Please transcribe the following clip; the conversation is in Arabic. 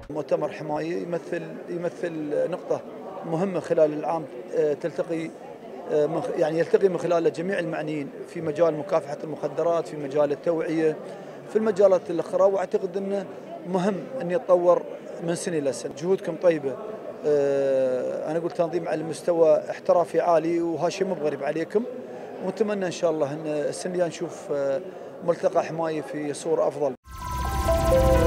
مؤتمر حماية يمثل نقطة مهمة خلال العام، تلتقي يعني يلتقي من خلاله جميع المعنيين في مجال مكافحة المخدرات، في مجال التوعية، في المجالات الأخرى، وأعتقد أنه مهم أن يتطور من سنة إلى سنة. جهودكم طيبة، أنا أقول تنظيم على مستوى احترافي عالي، وهذا شيء مو بغريب عليكم، ونتمنى إن شاء الله أن السنة الجاية نشوف ملتقى حماية في صورة أفضل.